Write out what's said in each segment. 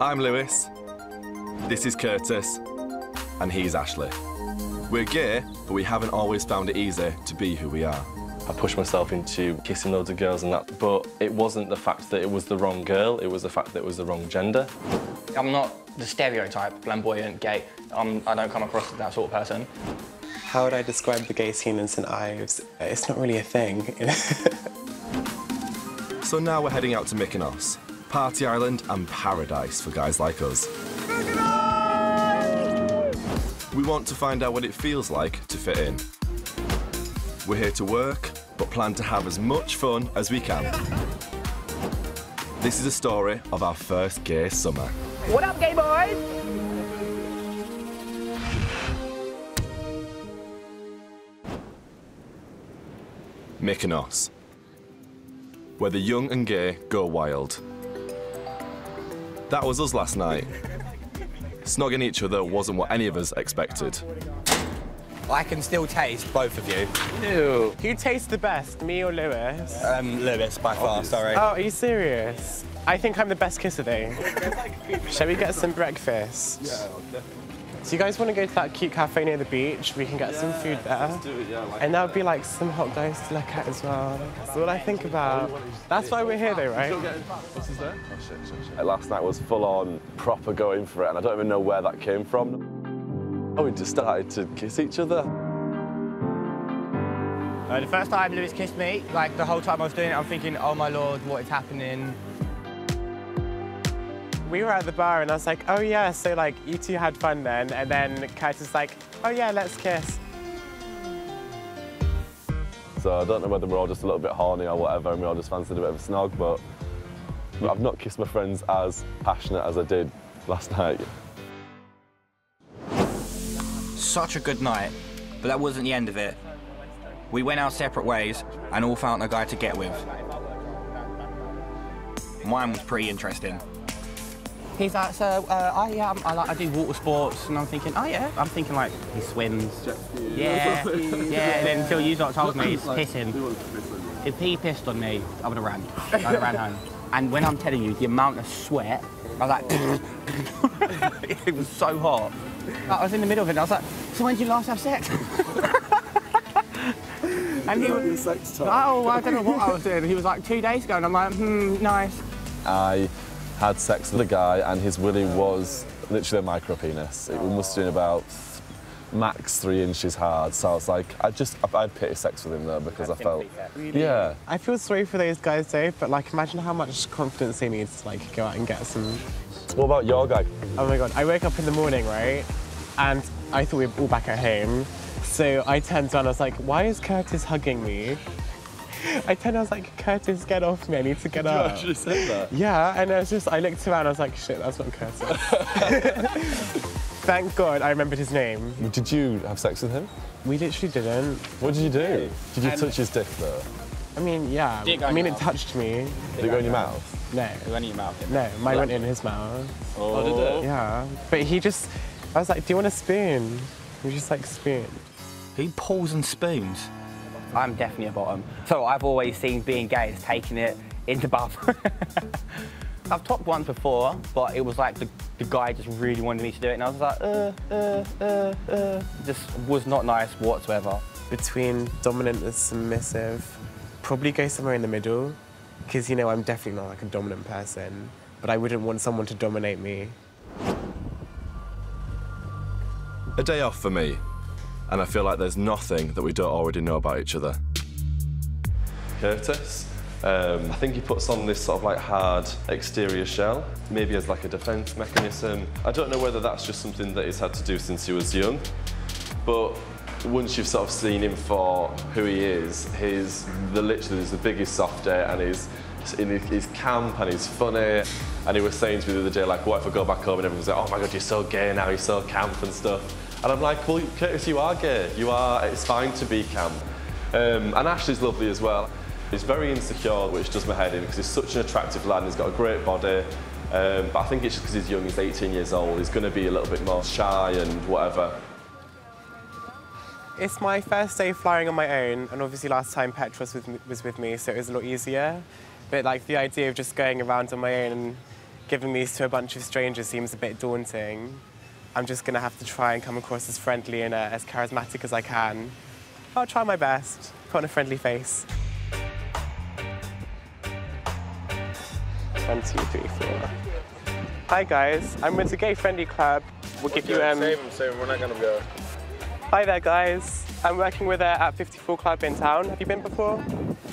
I'm Lewis, this is Curtis, and he's Ashley. We're gay, but we haven't always found it easy to be who we are. I pushed myself into kissing loads of girls and that, but it wasn't the fact that it was the wrong girl, it was the fact that it was the wrong gender. I'm not the stereotype, flamboyant, gay. I don't come across as that sort of person. How would I describe the gay scene in St Ives? It's not really a thing. So now we're heading out to Mykonos, Party Island and paradise for guys like us. We want to find out what it feels like to fit in. We're here to work, but plan to have as much fun as we can. This is a story of our first gay summer. What up, gay boys? Mykonos, where the young and gay go wild. That was us last night. Snogging each other wasn't what any of us expected. I can still taste both of you. Ew. Who tastes the best, me or Lewis? Lewis, by far, sorry. Oh, are you serious? I think I'm the best kisser though. Shall we get some breakfast? Yeah, definitely. Do you guys want to go to that cute cafe near the beach? We can get some food there. And that would be like some hot guys to look at as well. That's what I think about. That's why we're here though, right? Last night was full on, proper going for it, and I don't even know where that came from. Oh, we just started to kiss each other. The first time Lewis kissed me, like the whole time I was doing it, I'm thinking, oh my lord, what is happening? We were at the bar and I was like, oh yeah, so like you two had fun then, and then Curtis was like, oh yeah, let's kiss. So I don't know whether we're all just a little bit horny or whatever, and we all just fancied a bit of a snog, but I've not kissed my friends as passionate as I did last night. Such a good night, but that wasn't the end of it. We went our separate ways and all found a guy to get with. Mine was pretty interesting. He's like, so I do water sports, and I'm thinking, oh yeah. I'm thinking like he swims. Yeah, yeah. And then until you lot told me he's pissing. If he pissed on me, I would have ran. I'd have ran home. And when I'm telling you the amount of sweat, I was like, it was so hot. I was in the middle of it. And I was like, so when did you last have sex? And he was, oh, I don't know what I was doing. He was like 2 days ago, and I'm like, nice. I had sex with a guy, and his willy was literally a micro penis. It must have been about max 3 inches hard. So I was like, I had pity sex with him though, because I felt, yeah. I feel sorry for those guys though, but like imagine how much confidence they need to like go out and get some. What about your guy? Oh my God, I woke up in the morning, right? And I thought we were all back at home. So I turned around, I was like, why is Curtis hugging me? I turned, I was like, Curtis, get off me, I need to get up. You actually said that? Yeah, and I looked around, I was like, shit, that's not Curtis. Thank God I remembered his name. Did you have sex with him? We literally didn't. What did you do? Did you touch his dick though? I mean, yeah. I mean, it touched me. Did it go in your mouth? No. It went in your mouth? No, mine went in his mouth. Oh, did it? Yeah. But he just, I was like, do you want a spoon? He just like spooned. He pulls and spoons. I'm definitely a bottom. So I've always seen being gay as taking it in the bath. I've topped once before, but it was like the guy just really wanted me to do it, and I was like, just was not nice whatsoever. Between dominant and submissive, probably go somewhere in the middle, because, you know, I'm definitely not like a dominant person, but I wouldn't want someone to dominate me. A day off for me, and I feel like there's nothing that we don't already know about each other. Curtis. I think he puts on this sort of like hard exterior shell, maybe as like a defence mechanism. I don't know whether that's just something that he's had to do since he was young, but once you've sort of seen him for who he is, literally the biggest softie, and he's camp and he's funny. And he was saying to me the other day, like, what if I go back home and everyone's like, oh my God, you're so gay now, you're so camp and stuff. And I'm like, well, Curtis, you are gay. It's fine to be camp. And Ashley's lovely as well. He's very insecure, which does my head in, because he's such an attractive lad and he's got a great body. But I think it's just because he's young, he's 18 years old, he's going to be a little bit more shy and whatever. It's my first day flying on my own, and obviously last time Petros was with me, so it was a lot easier. But like the idea of just going around on my own and giving these to a bunch of strangers seems a bit daunting. I'm just going to have to try and come across as friendly and as charismatic as I can. I'll try my best, put on a friendly face. 1, 2, 3, 4. Hi guys, I'm with the Gay Friendly Club. We'll give you Save him, we're not gonna go. Hi there guys, I'm working with at 54 Club in town. Have you been before?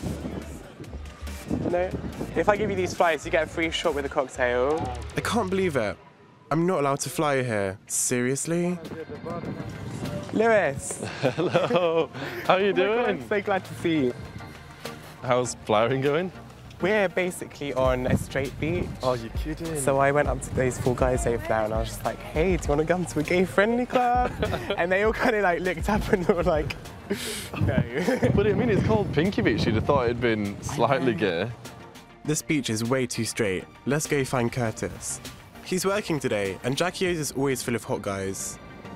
No? If I give you these flights, you get a free shot with a cocktail. I can't believe it. I'm not allowed to fly here. Seriously? Lewis! Hello, how are you doing? I'm so glad to see you. How's flying going? We're basically on a straight beach. Oh, you're kidding. So I went up to those 4 guys over there and I was just like, hey, do you want to come to a gay friendly club? And they all kind of like looked up and were like, no. But I mean, it's called Pinky Beach. You'd have thought it'd been slightly gay. This beach is way too straight. Let's go find Curtis. He's working today and Jackie O's is always full of hot guys.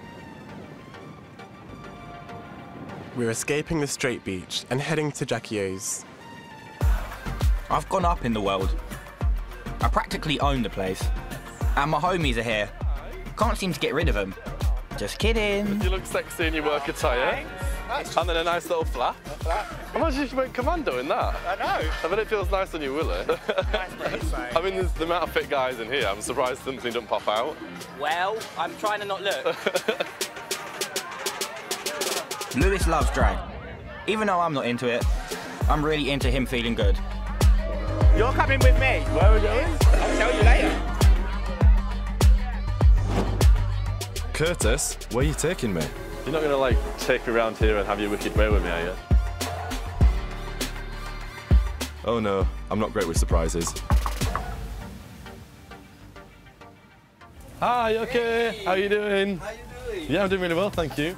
We're escaping the straight beach and heading to Jackie O's. I've gone up in the world. I practically own the place. And my homies are here. Can't seem to get rid of them. Just kidding. You look sexy in your work attire. And then a nice little flap. Imagine if you went commando in that. I know. I bet it feels nice on you, will it? I mean, there's the amount of fit guys in here. I'm surprised something doesn't pop out. Well, I'm trying to not look. Lewis loves drag. Even though I'm not into it, I'm really into him feeling good. You're coming with me. Where are we going? I'll tell you later. Curtis, where are you taking me? You're not gonna like take me around here and have your wicked way with me, are you? Oh no, I'm not great with surprises. Hi, okay. How are you doing? How you doing? Yeah, I'm doing really well, thank you.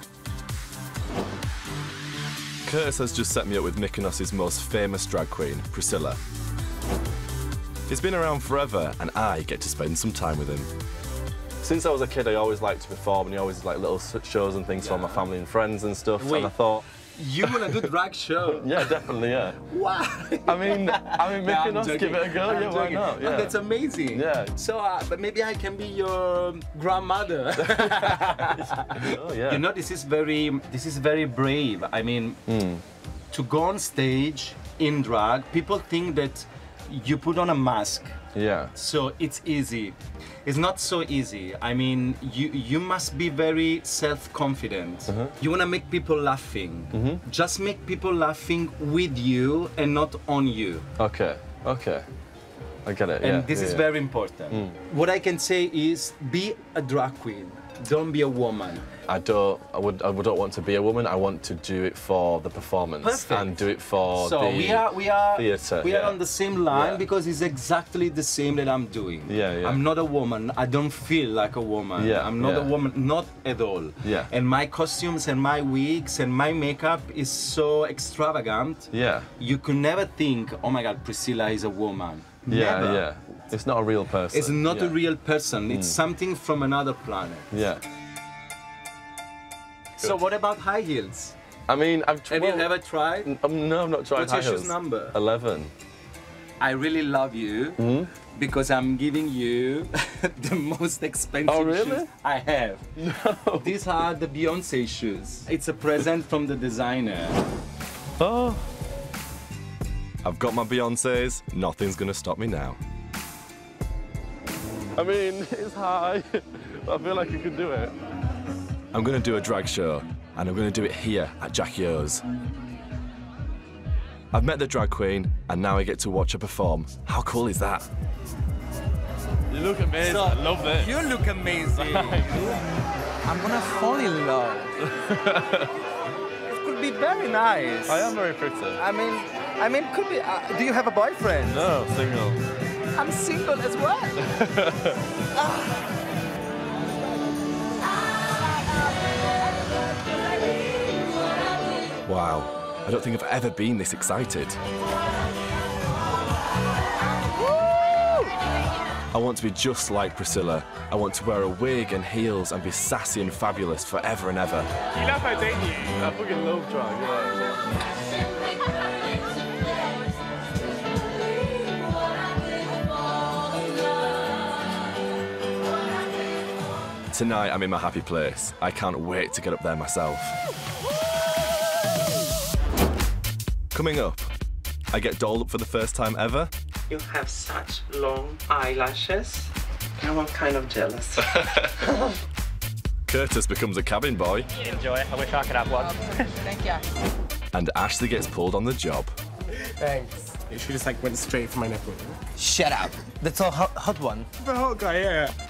Curtis has just set me up with Mykonos' most famous drag queen, Priscilla. He's been around forever and I get to spend some time with him. Since I was a kid, I always liked to perform and I always like little shows and things for my family and friends and stuff. Wait. And I thought, You want to do drag show? yeah, definitely, yeah. Wow. I mean, Mykonos, give it a go. Yeah, why not? Yeah. That's amazing. Yeah. So, but maybe I can be your grandmother. Oh, yeah. You know, this is very brave. I mean, to go on stage in drag, people think that you put on a mask. Yeah. So it's easy. It's not so easy. I mean, you must be very self-confident. You want to make people laughing. Just make people laughing with you and not on you. Okay, okay. I get it, And this is very important. What I can say is be a drag queen. Don't be a woman. I don't want to be a woman. I want to do it for the performance. Perfect. And do it for So the we are theatre. we are on the same line Yeah. because it's exactly the same that I'm doing. Yeah, yeah. I'm not a woman. I don't feel like a woman. Yeah, I'm not yeah. a woman, not at all. Yeah. And my costumes and my wigs and my makeup is so extravagant. Yeah. You could never think, oh my God, Priscilla is a woman. Yeah, Never. yeah. It's not a real person. It's not yeah. a real person. It's something from another planet. Yeah. So what about high heels? I mean, I've Have you ever tried? no, I've not tried What's high your shoes heels. number? 11. I really love you because I'm giving you the most expensive Oh, really? shoes I have. No. These are the Beyonce shoes. It's a present from the designer. Oh. I've got my Beyoncés, nothing's gonna stop me now. I mean, it's high. I feel like you could do it. I'm gonna do a drag show, and I'm gonna do it here at Jackie O's. I've met the drag queen, and now I get to watch her perform. How cool is that? You look amazing. I love this. You look amazing. I'm gonna fall in love. It could be very nice. I am very pretty. I mean, could be. Do you have a boyfriend? No, single. I'm single as well. Wow, I don't think I've ever been this excited. I want to be just like Priscilla. I want to wear a wig and heels and be sassy and fabulous forever and ever. You love her, don't you? I fucking love drag, yeah. Tonight I'm in my happy place. I can't wait to get up there myself. Coming up, I get dolled up for the first time ever. You have such long eyelashes. Now I'm kind of jealous. Curtis becomes a cabin boy. Enjoy it. I wish I could have one. Thank you. And Ashley gets pulled on the job. Thanks. She just like went straight for my nipple. Shut up. That's a hot one. The hot guy, yeah.